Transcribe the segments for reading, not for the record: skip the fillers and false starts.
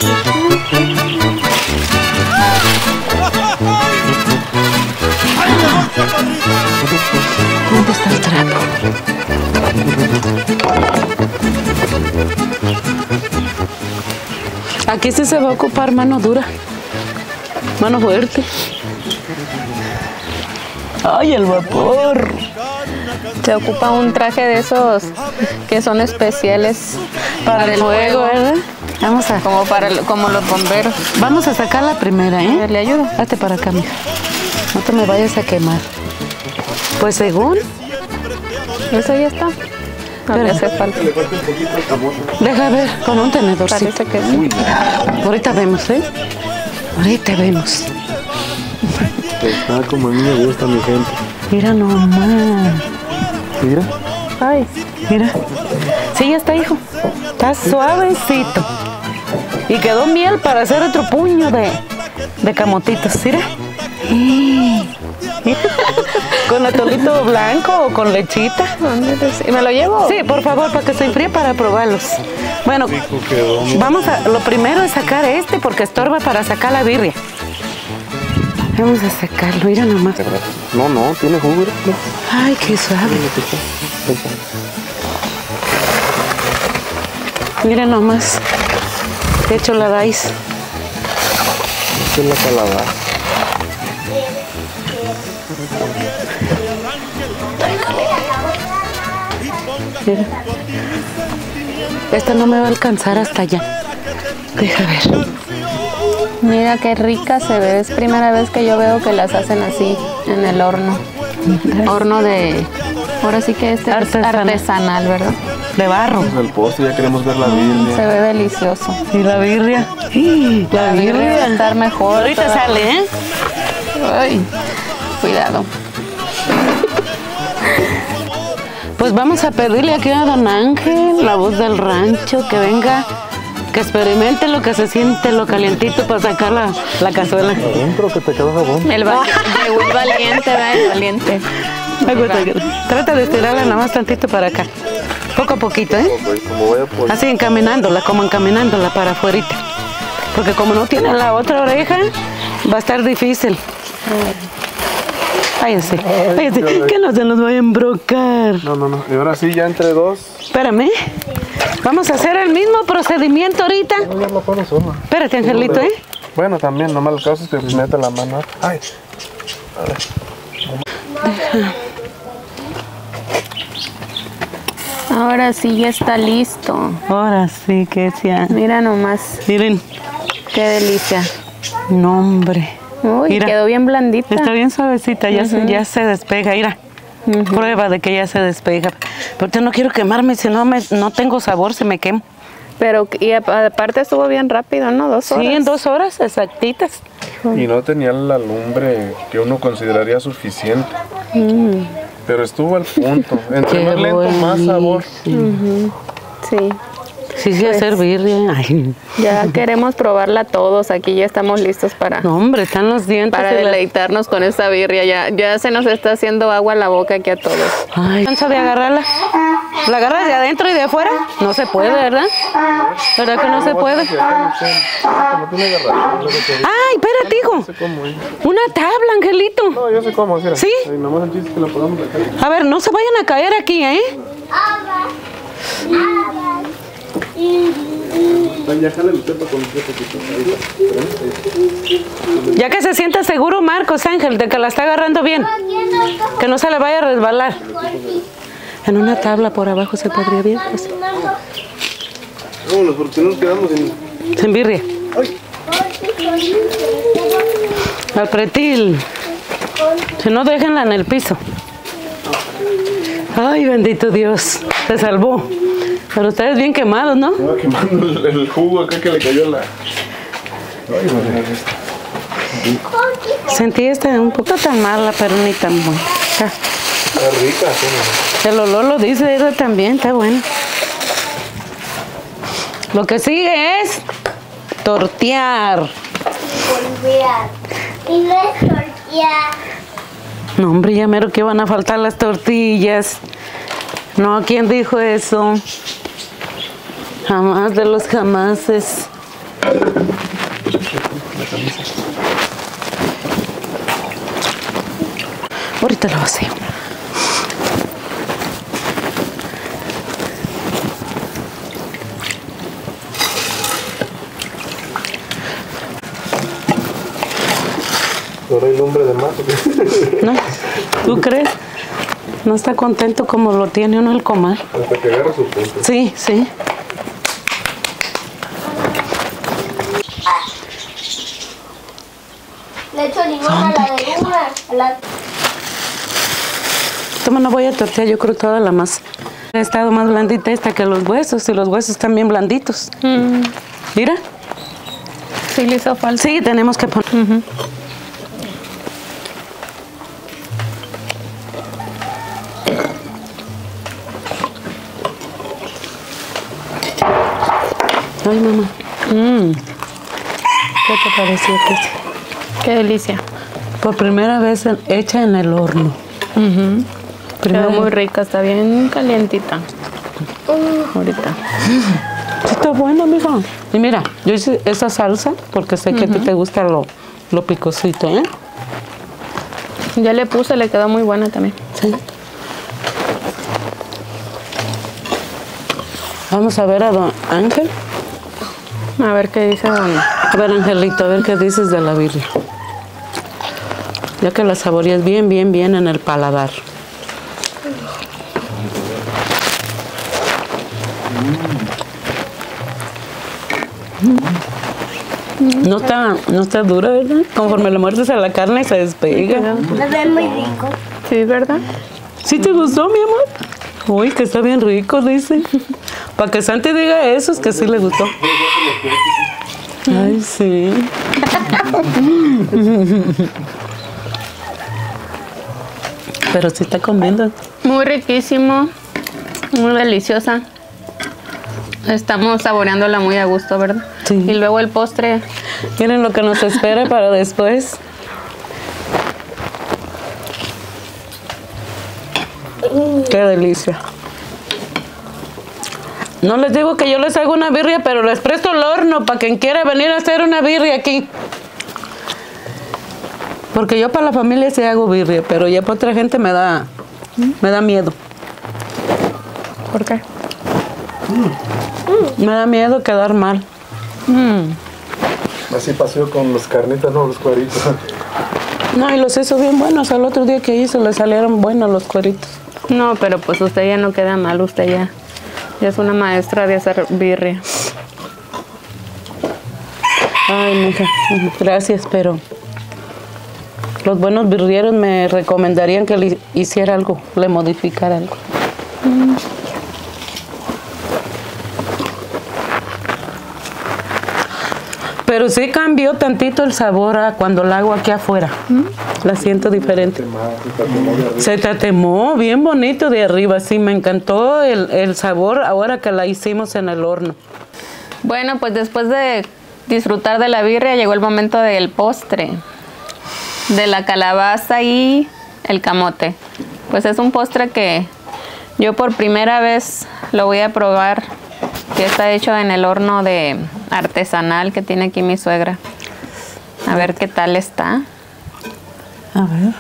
¿Dónde está el trapo? Aquí sí se va a ocupar mano dura, mano fuerte. ¡Ay, el vapor! Se ocupa un traje de esos que son especiales Para el fuego, ¿verdad? Vamos a... como los bomberos. Vamos a sacar la primera, ¿eh? ¿Le ayudo? Hazte para acá, mija. No te me vayas a quemar. Pues según... Eso ya está. No le hace falta. Deja ver, con un tenedorcito. Parece que sí. Ahorita vemos, ¿eh? Ahorita vemos. Está como a mí me gusta, mi gente. Mira nomás. Mira. Ay, mira. Sí, ya está, hijo. Está suavecito. Y quedó miel para hacer otro puño de camotitos, mira. ¿Con atolito blanco o con lechita? ¿Y me lo llevo? Sí, por favor, para que se enfríe para probarlos. Bueno, vamos a... Lo primero es sacar este porque estorba para sacar la birria. Vamos a sacarlo, mira nomás. No, no, tiene jugo. No. Ay, qué suave. Mira nomás. De hecho la dais. Esta es la calabaza. Mira. Esta no me va a alcanzar hasta allá. Deja ver. Mira qué rica se ve. Es primera vez que yo veo que las hacen así en el horno. Horno de... Ahora sí que este es artesanal, ¿verdad? De barro. El postre, ya queremos ver la birria. Se ve delicioso. ¿Y la birria? La birria va a estar mejor. Ahorita sale, ¿eh? Ay, cuidado. Pues vamos a pedirle aquí a don Ángel, la voz del rancho, que venga, que experimente lo que se siente, lo calientito para sacar la cazuela. Adentro que te quedó jabón. El valiente, ¿verdad? El valiente. Trata de estirarla nada más tantito para acá. Poco a poquito, ¿eh? Como vaya por... Así encaminándola, como encaminándola para afuerita. Porque como no tiene la otra oreja, va a estar difícil. Váyanse, váyanse, que no se nos vaya a embrocar. No, no, no. Y ahora sí, ya entre dos. Espérame. Vamos a hacer el mismo procedimiento ahorita. No, ya lo pones sola. Espérate, Angelito, ¿eh? Bueno, también, nomás el caso es que mete la mano. Ay. A ver. Deja. Ahora sí ya está listo. Ahora sí que sea. Mira nomás. Miren. Qué delicia. No, hombre. Uy, mira, quedó bien blandita. Está bien suavecita, ya se despega, mira. Prueba de que ya se despega. Pero yo no quiero quemarme, si no, no tengo sabor, se me quemo. Pero, y aparte estuvo bien rápido, ¿no? 2 horas. Sí, en 2 horas exactitas. Y no tenía la lumbre que uno consideraría suficiente. Pero estuvo al punto. Entre más lento, más sabor. Sí. Sí, sí, hacer birria. Ay. Ya queremos probarla todos. Aquí ya estamos listos para... No, hombre, están los dientes. Para deleitarnos con esta birria. Ya se nos está haciendo agua la boca aquí a todos. Ay, ¿cansa de agarrarla? ¿La agarras de adentro y de afuera? No se puede, ¿verdad? ¿Verdad que no se puede? Ay, espérate, hijo. Una tabla, Angelito. No, yo sé cómo, mira. ¿Sí? Ay, nomás el chiste es que la podamos sacar. A ver, no se vayan a caer aquí, ¿eh? Ya que se sienta seguro Marcos Ángel de que la está agarrando bien, que no se le vaya a resbalar. En una tabla por abajo se podría bien, pues. Vámonos, porque nos quedamos sin birria. Al pretil. Si no, déjenla en el piso. Ay, bendito Dios, se salvó. Pero ustedes bien quemados, ¿no? Me va quemando el jugo acá que le cayó la... Ay, Sentí un poco tan mala, pero ni tan buena. está rica, sí. El olor lo dice, ella también, está bueno. Lo que sigue es tortear. Y no es tortear. No, hombre, ya mero que van a faltar las tortillas. No, ¿quién dijo eso? Jamás de los jamases. Ahorita lo vacío. ¿No hay lumbre de más? No, ¿tú crees? No está contento como lo tiene uno el comal. Hasta que agarra su punto. Sí, sí. Le echo limón a la de una. Toma, no voy a tortear, yo creo toda la masa. Ha estado más blandita esta que los huesos, y los huesos están bien blanditos. Mira. Sí, le hizo falta. Sí, tenemos que poner. Ay, mamá. ¿Qué te pareció, Tessa? Qué delicia. Por primera vez hecha en el horno. Quedó muy rica, está bien calientita. Ahorita. Sí, está buena, mija. Y mira, yo hice esa salsa porque sé que a ti te gusta lo picosito, ¿eh? Ya le puse, le quedó muy buena también. Sí. Vamos a ver a don Ángel. A ver qué dice don. A ver, Angelito, a ver qué dices de la birria. Ya que la saboreas bien, bien, bien en el paladar. No está dura, ¿verdad? Conforme le muerdes a la carne se despega. Me ve muy rico. Sí, ¿verdad? ¿Sí te gustó, mi amor? Uy, que está bien rico, dice. Para que Santi diga eso, es que sí le gustó. Ay, sí. Pero sí está comiendo. Muy riquísimo, muy deliciosa. Estamos saboreándola muy a gusto, ¿verdad? Sí. Y luego el postre. Miren lo que nos espera para después. Qué delicia. No les digo que yo les hago una birria, pero les presto el horno para quien quiera venir a hacer una birria aquí. Porque yo para la familia sí hago birria, pero ya para otra gente me da miedo. ¿Por qué? Me da miedo quedar mal. Así pasó con los carnitas, no, los cueritos. No, y los hizo bien buenos. El otro día que hizo le salieron buenos los cueritos. No, pero pues usted ya no queda mal, usted ya es una maestra de hacer birria. Ay, mija, gracias, pero los buenos birrieros me recomendarían que le hiciera algo, le modificara algo. Pero sí cambió tantito el sabor a cuando la hago aquí afuera. La siento diferente. Se tatemó bien bonito de arriba, sí, me encantó el sabor ahora que la hicimos en el horno. Bueno, pues después de disfrutar de la birria llegó el momento del postre, de la calabaza y el camote. Pues es un postre que yo por primera vez lo voy a probar, que está hecho en el horno de artesanal que tiene aquí mi suegra. A ver qué tal está. A ver.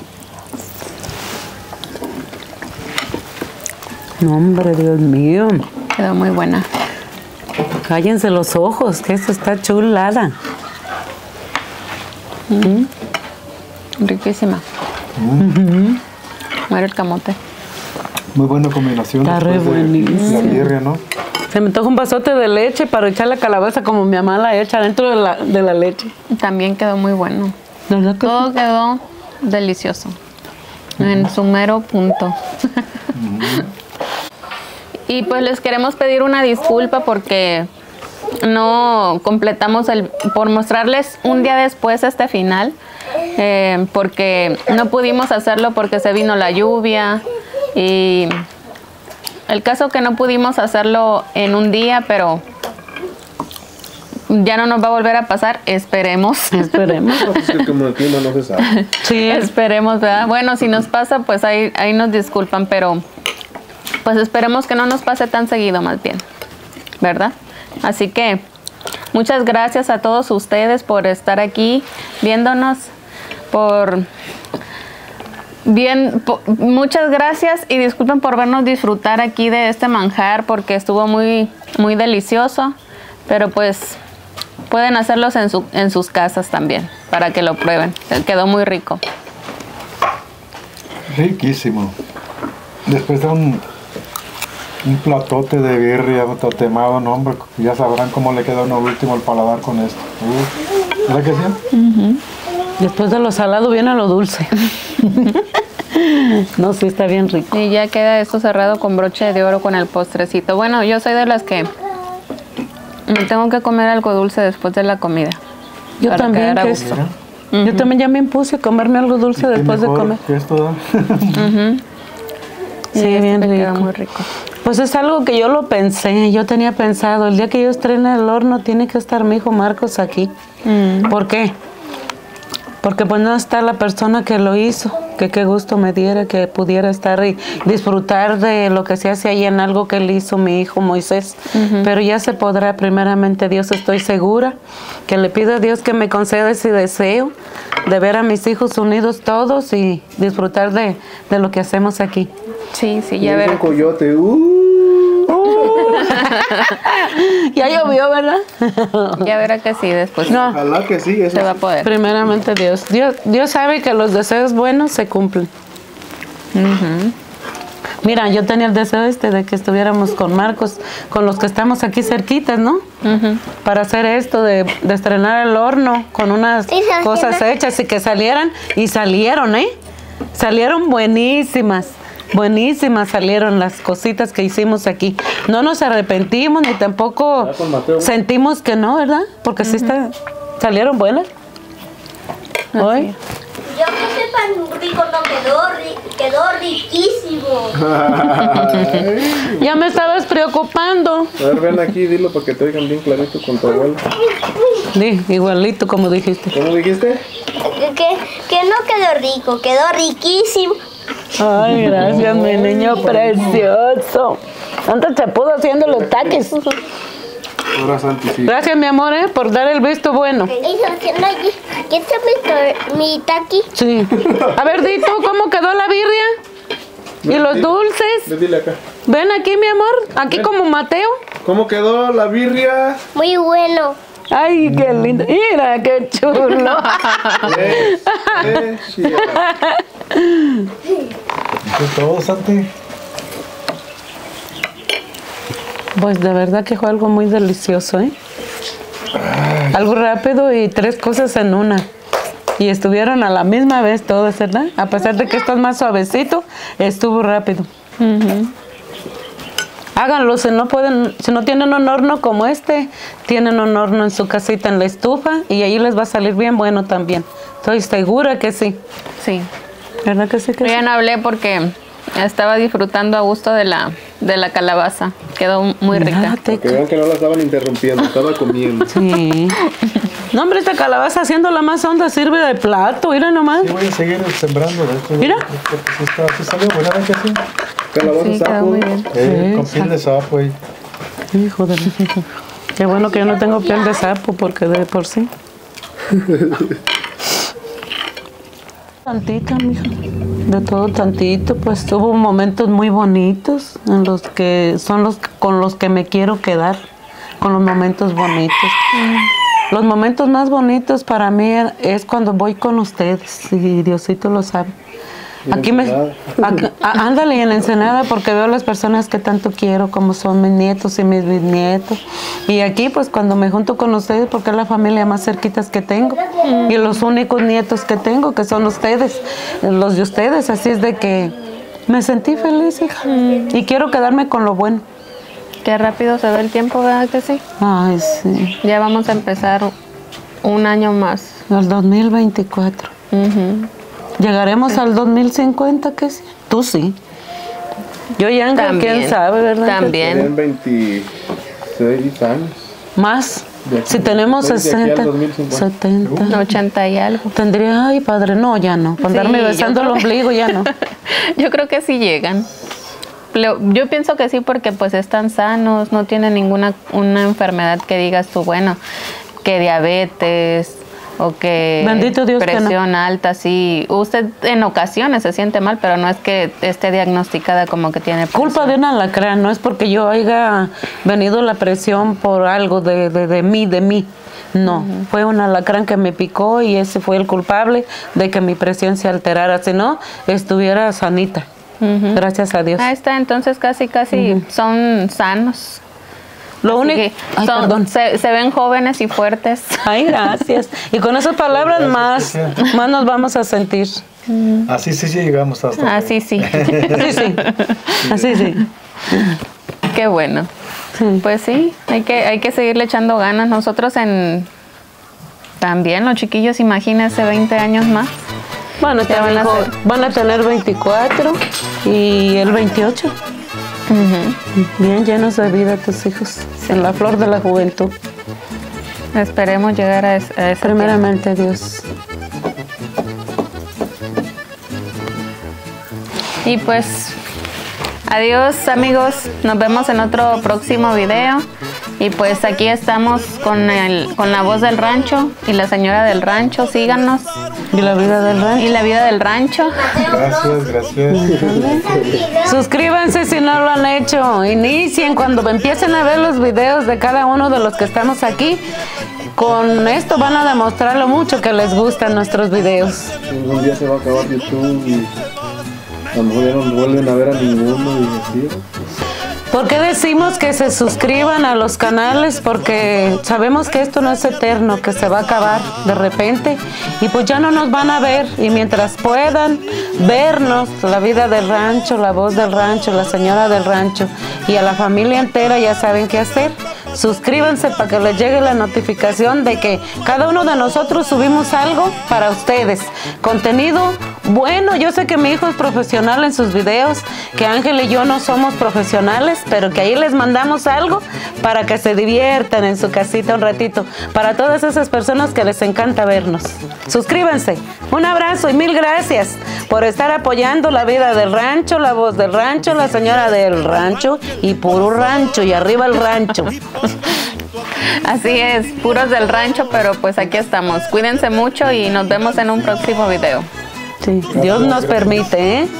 No, hombre, Dios mío. Quedó muy buena. Cállense los ojos, que esto está chulada. Riquísima. Mira el camote. Muy buena combinación. Está re buenísimo. La birria, ¿no? Se me antoja un vasote de leche para echar la calabaza como mi mamá la echa dentro de la leche. También quedó muy bueno. ¿Verdad que Todo quedó delicioso. En su mero punto. Y pues les queremos pedir una disculpa porque no completamos por mostrarles un día después este final, porque no pudimos hacerlo porque se vino la lluvia y el caso que no pudimos hacerlo en un día, pero ya no nos va a volver a pasar, esperemos. Esperemos. Es que como el clima no se sabe. Sí, Esperemos, ¿verdad? Bueno, si nos pasa, pues ahí nos disculpan, pero pues esperemos que no nos pase tan seguido más bien, ¿verdad? Así que muchas gracias a todos ustedes por estar aquí viéndonos, muchas gracias y disculpen por vernos disfrutar aquí de este manjar porque estuvo muy, muy delicioso, pero pues pueden hacerlos en sus casas también para que lo prueben. Quedó muy rico. Riquísimo. Después de un platote de birria tatemado, no, hombre, ya sabrán cómo le queda uno último el paladar con esto. ¿Verdad que sí? Después de lo salado viene lo dulce. No, sí está bien rico. Y ya queda esto cerrado con broche de oro con el postrecito. Bueno, yo soy de las que me tengo que comer algo dulce después de la comida. Yo también, yo también ya me impuse a comerme algo dulce después de comer. ¿Qué esto? Sí, bien rico. Queda muy rico. Pues es algo que yo lo pensé, yo tenía pensado, el día que yo estrene el horno tiene que estar mi hijo Marcos aquí. ¿Por qué? Porque pues no está la persona que lo hizo, que qué gusto me diera que pudiera estar y disfrutar de lo que se hace ahí en algo que él hizo mi hijo Moisés. Pero ya se podrá, primeramente Dios, estoy segura, que le pido a Dios que me conceda ese deseo de ver a mis hijos unidos todos y disfrutar de lo que hacemos aquí. Sí, sí, ya verás. Un coyote. Ya llovió, ¿verdad? Ya verá que sí, después No. Ojalá que sí, eso se va a poder. Primeramente Dios. Dios sabe que los deseos buenos se cumplen. Mira, yo tenía el deseo de que estuviéramos con Marcos, con los que estamos aquí cerquitas, ¿no? Para hacer esto de estrenar el horno con unas cosas hechas y que salieran. Y salieron, ¿eh? Salieron buenísimas. Buenísimas salieron las cositas que hicimos aquí. No nos arrepentimos ni tampoco sentimos que no, ¿verdad? Porque sí salieron buenas. Hoy. Yo que sepan rico no quedó riquísimo. Ya me estabas preocupando. A ver, ven aquí, dilo para que te oigan bien clarito con tu abuelo. Sí, igualito como dijiste. ¿Cómo dijiste? Que no quedó rico, quedó riquísimo. Ay, gracias, mi niño precioso. Antes se pudo haciendo los taquis. Ahora Santi, sí. Gracias, mi amor, por dar el visto bueno. ¿Qué está mi taqui? Sí. A ver, di tú, ¿cómo quedó la birria? ¿Y los dulces? Dile acá. Ven aquí, mi amor, aquí como Mateo. ¿Cómo quedó la birria? Muy bueno. Ay, qué lindo. Mira, qué chulo. ¿Qué es todo, Santi? Pues de verdad que fue algo muy delicioso, ¿eh? Algo rápido y 3 cosas en una. Y estuvieron a la misma vez todas, ¿verdad? A pesar de que esto es más suavecito, estuvo rápido. Háganlo, si no tienen un horno como este, tienen un horno en su casita en la estufa y ahí les va a salir bien bueno también. Estoy segura que sí. Sí. ¿Verdad que sí? Que Yo ya sí? no hablé porque estaba disfrutando a gusto de la calabaza. Quedó muy rica. Fíjate Que vean que no la estaban interrumpiendo, estaba comiendo. Sí. No, hombre, esta calabaza haciéndola más honda sirve de plato, mira nomás. Sí, voy a seguir sembrando de esto. Mira. Porque sí salió buena, ¿verdad que sí? Calabaza Sí, quedó sapo. muy bien. Con piel de sapo ahí. Hijo de la... Qué bueno que yo no tengo piel de sapo, porque de por sí. Tantita, mija. De todo tantito, pues tuvo momentos muy bonitos en los que son con los que me quiero quedar, con los momentos bonitos. Los momentos más bonitos para mí es cuando voy con ustedes, y Diosito lo sabe. Aquí ándale en la Ensenada, porque veo las personas que tanto quiero, como son mis nietos y mis bisnietos. Y aquí, pues, cuando me junto con ustedes, porque es la familia más cerquitas que tengo. Y los únicos nietos que tengo, que son ustedes, los de ustedes. Así es de que me sentí feliz, hija. Y quiero quedarme con lo bueno. Qué rápido se ve el tiempo, ¿verdad que sí? Ay, sí. Ya vamos a empezar un año más. El 2024. Llegaremos al 2050, ¿qué sí? Tú sí. Yo ya, quién sabe, ¿verdad? También. Tenían 26 años. Más. De aquí- Si tenemos de aquí al 60, 2050. 70. 80 y algo. Tendría, ay, padre, no, ya no. Para andarme Sí, besando el yo creo- ombligo, ya no. Yo creo que sí llegan. Yo pienso que sí, porque pues están sanos, no tienen ninguna una enfermedad que digas tú, bueno, que diabetes o que Bendito Dios presión alta, sí. Usted en ocasiones se siente mal, pero no es que esté diagnosticada como que tiene presión. Culpa de un alacrán, no es porque yo haya venido la presión por algo de mí. No, fue un alacrán que me picó y ese fue el culpable de que mi presión se alterara. Si no, estuviera sanita. Gracias a Dios. Ahí está, entonces casi son sanos. Lo único que se ven jóvenes y fuertes. Ay, gracias. Y con esas palabras más nos vamos a sentir. Así sí llegamos hasta. Así sí. Así sí. Qué bueno. Sí. Pues sí, hay que seguirle echando ganas. Nosotros también los chiquillos, imagínense 20 años más. Bueno, Ya van a tener 24 y el 28. Bien llenos de vida tus hijos, en la flor de la juventud. Esperemos llegar a ese Primeramente Dios. Y pues, adiós amigos, nos vemos en otro próximo video. Y pues aquí estamos con la voz del rancho y la señora del rancho, síganos. Y la vida del rancho. Y la vida del rancho. Gracias. Suscríbanse si no lo han hecho. Inicien cuando empiecen a ver los videos de cada uno de los que estamos aquí. Con esto van a demostrar lo mucho que les gustan nuestros videos. Un día se va a acabar YouTube y a lo mejor ya no vuelven a ver a ninguno y así. ¿Por qué decimos que se suscriban a los canales? Porque sabemos que esto no es eterno, que se va a acabar de repente y pues ya no nos van a ver, y mientras puedan vernos, la vida del rancho, la voz del rancho, la señora del rancho y a la familia entera, ya saben qué hacer. Suscríbanse para que les llegue la notificación de que cada uno de nosotros subimos algo para ustedes. Contenido bueno. Yo sé que mi hijo es profesional en sus videos, que Ángel y yo no somos profesionales, pero que ahí les mandamos algo para que se diviertan en su casita un ratito. Para todas esas personas que les encanta vernos. Suscríbanse. Un abrazo y mil gracias por estar apoyando la vida del rancho, la voz del rancho, la señora del rancho y puro rancho y arriba el rancho. Así es, puros del rancho, pero pues aquí estamos. Cuídense mucho y nos vemos en un próximo video. Sí, Dios nos permite, ¿eh?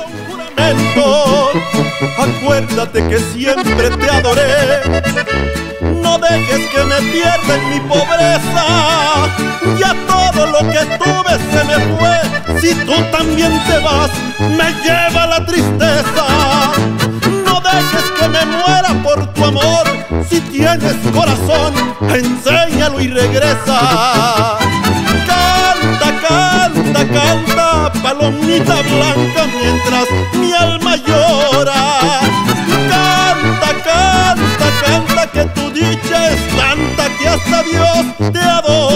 Acuérdate que siempre te adoré. No dejes que me pierda en mi pobreza. Ya todo lo que tuve se me fue. Si tú también te vas, me lleva la tristeza. No dejes que me muera por tu amor. Si tienes corazón, enséñalo y regresa. Canta, canta, canta, palomita blanca, mientras mi alma llora. Canta, canta, canta, que tu dicha es tanta que hasta Dios te adora.